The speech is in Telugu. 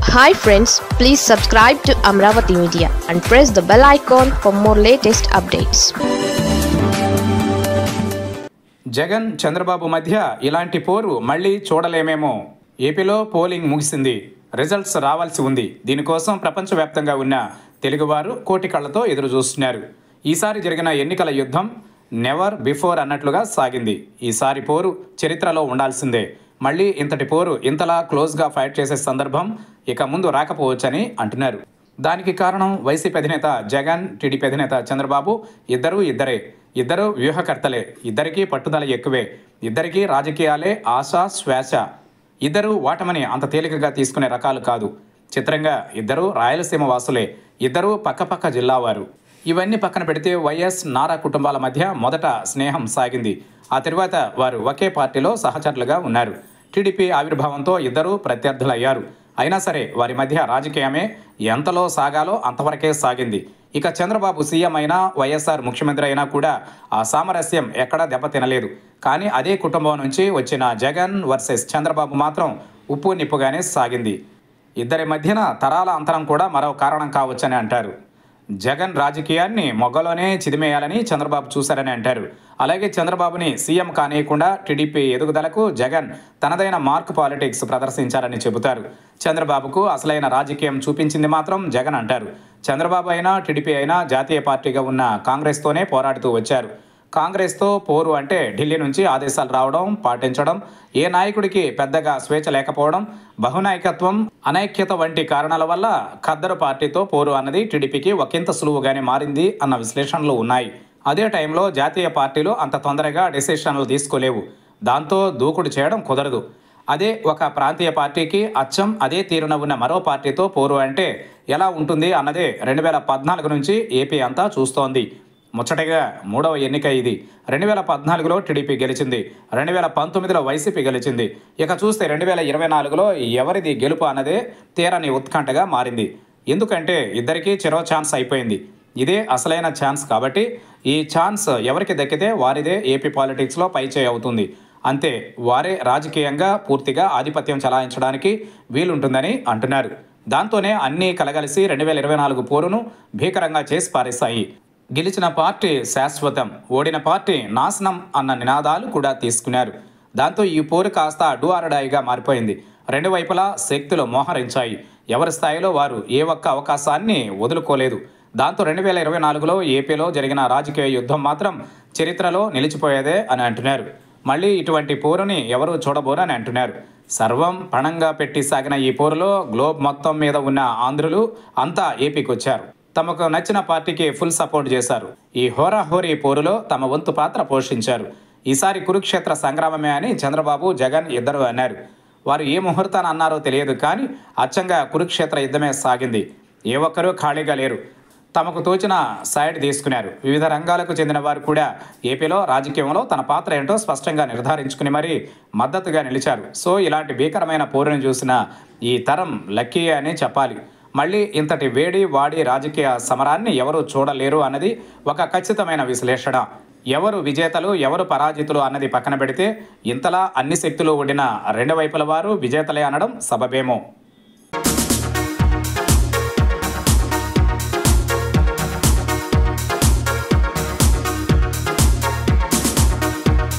Hi friends, please subscribe to Amravati Media and press the bell icon for more latest updates. Jagan Chandrababu మధ్య ఇలాంటి పోరు మళ్ళీ చూడలేమేమో. ఏపీలో పోలింగ్ ముగిసింది, రిజల్ట్స్ రావాల్సి ఉంది. దీనికోసం ప్రపంచవ్యాప్తంగా ఉన్న తెలుగువారు కోటి కళ్ళతో ఎదురు చూస్తున్నారు. ఈసారి జరిగిన ఎన్నికల యుద్ధం నెవర్ బిఫోర్ అన్నట్లుగా సాగింది. ఈసారి పోరు చరిత్రలో ఉండాల్సిందే. మళ్ళీ ఇంతటి పోరు ఇంతలా క్లోజ్గా ఫైట్ చేసే సందర్భం ఇక ముందు రాకపోవచ్చని అంటున్నారు. దానికి కారణం వైసీపీ అధినేత జగన్, టీడీపీ అధినేత చంద్రబాబు ఇద్దరు వ్యూహకర్తలే. ఇద్దరికీ పట్టుదల ఎక్కువే. ఇద్దరికీ రాజకీయాలే ఆశ శ్వాస. ఇద్దరు ఓటమిని అంత తేలికగా తీసుకునే రకాలు కాదు. చిత్రంగా ఇద్దరు రాయలసీమ వాసులే. ఇద్దరు పక్కపక్క జిల్లావారు. ఇవన్నీ పక్కన పెడితే వైఎస్, నారా కుటుంబాల మధ్య మొదట స్నేహం సాగింది. ఆ తరువాత వారు ఒకే పార్టీలో సహచరులుగా ఉన్నారు. టీడీపీ ఆవిర్భావంతో ఇద్దరు ప్రత్యర్థులయ్యారు. అయినా సరే వారి మధ్య రాజకీయమే ఎంతలో సాగాలో అంతవరకే సాగింది. ఇక చంద్రబాబు సీఎం అయినా, వైఎస్ఆర్ ముఖ్యమంత్రి అయినా కూడా ఆ సామరస్యం ఎక్కడా దెబ్బతినలేదు. కానీ అదే కుటుంబం నుంచి వచ్చిన జగన్ వర్సెస్ చంద్రబాబు మాత్రం ఉప్పు నిప్పుగానే సాగింది. ఇద్దరి మధ్యన తరాల అంతరం కూడా మరో కారణం కావచ్చని అంటారు. జగన్ రాజకీయాన్ని మొగ్గలోనే చిదిమేయాలని చంద్రబాబు చూశారని అంటారు. అలాగే చంద్రబాబుని సీఎం కానియకుండా టీడీపీ ఎదుగుదలకు జగన్ తనదైన మార్క్ పాలిటిక్స్ ప్రదర్శించారని చెబుతారు. చంద్రబాబుకు అసలైన రాజకీయం చూపించింది మాత్రం జగన్ అంటారు. చంద్రబాబు అయినా, టీడీపీ అయినా జాతీయ పార్టీగా ఉన్న కాంగ్రెస్తోనే పోరాడుతూ వచ్చారు. కాంగ్రెస్తో పోరు అంటే ఢిల్లీ నుంచి ఆదేశాలు రావడం, పాటించడం, ఏ నాయకుడికి పెద్దగా స్వేచ్ఛ లేకపోవడం, బహునాయకత్వం, అనైక్యత వంటి కారణాల వల్ల ఖద్దరు పార్టీతో పోరు అన్నది టీడీపీకి ఒకంత సులువుగానే మారింది అన్న విశ్లేషణలు ఉన్నాయి. అదే టైంలో జాతీయ పార్టీలు అంత తొందరగా డెసిషన్లు తీసుకోలేవు. దాంతో దూకుడు చేయడం కుదరదు. అదే ఒక ప్రాంతీయ పార్టీకి అచ్చం అదే తీరున ఉన్న మరో పార్టీతో పోరు అంటే ఎలా ఉంటుంది అన్నదే 2014 నుంచి ఏపీ అంతా చూస్తోంది. ముచ్చటగా మూడవ ఎన్నిక ఇది. 2014లో టీడీపీ గెలిచింది, 2019లో వైసీపీ గెలిచింది. ఇక చూస్తే 2024లో ఎవరిది గెలుపు అన్నదే తీరని ఉత్కంఠగా మారింది. ఎందుకంటే ఇద్దరికీ చెరో ఛాన్స్ అయిపోయింది. ఇదే అసలైన ఛాన్స్ కాబట్టి ఈ ఛాన్స్ ఎవరికి దక్కితే వారిదే ఏపీ పాలిటిక్స్లో పైచేయి అవుతుంది. అంతే, వారే రాజకీయంగా పూర్తిగా ఆధిపత్యం చలాయించడానికి వీలుంటుందని అంటున్నారు. దాంతోనే అన్నీ కలగలిసి 2024 పోరును భీకరంగా చేసి పారేశాయి. గెలిచిన పార్టీ శాశ్వతం, ఓడిన పార్టీ నాశనం అన్న నినాదాలు కూడా తీసుకున్నారు. దాంతో ఈ పోరు కాస్త అడ్డుఆరడాయిగా మారిపోయింది. రెండు వైపులా శక్తులు మోహరించాయి. ఎవరి స్థాయిలో వారు ఏ ఒక్క అవకాశాన్ని వదులుకోలేదు. దాంతో 2024లో ఏపీలో జరిగిన రాజకీయ యుద్ధం మాత్రం చరిత్రలో నిలిచిపోయేదే అని అంటున్నారు. మళ్ళీ ఇటువంటి పోరుని ఎవరూ చూడబోరని అంటున్నారు. సర్వం పణంగా పెట్టి సాగిన ఈ పోరులో గ్లోబ్ మొత్తం మీద ఉన్న ఆంధ్రులు అంతా ఏపీకి వచ్చారు. తమకు నచ్చిన పార్టీకి ఫుల్ సపోర్ట్ చేశారు. ఈ హోరాహోరీ పోరులో తమ వంతు పాత్ర పోషించారు. ఈసారి కురుక్షేత్ర సంగ్రామమే అని చంద్రబాబు, జగన్ ఇద్దరు అన్నారు. వారు ఏ ముహూర్తాన్ని అన్నారో తెలియదు, కానీ అచ్చంగా కురుక్షేత్ర యుద్ధమే సాగింది. ఏ ఒక్కరూ ఖాళీగా లేరు. తమకు తోచిన సైడ్ తీసుకున్నారు. వివిధ రంగాలకు చెందిన వారు కూడా ఏపీలో రాజకీయంలో తన పాత్ర ఏంటో స్పష్టంగా నిర్ధారించుకుని మరీ మద్దతుగా నిలిచారు. సో ఇలాంటి భీకరమైన పోరును చూసిన ఈ తరం లక్కీ అని చెప్పాలి. మళ్ళీ ఇంతటి వేడి వాడి రాజకీయ సమరాన్ని ఎవరు చూడలేరు అన్నది ఒక ఖచ్చితమైన విశ్లేషణ. ఎవరు విజేతలు, ఎవరు పరాజితులు అన్నది పక్కన పెడితే ఇంతలా అన్ని శక్తులు ఒడిన రెండు వైపుల వారు విజేతలే అనడం సబబేమో.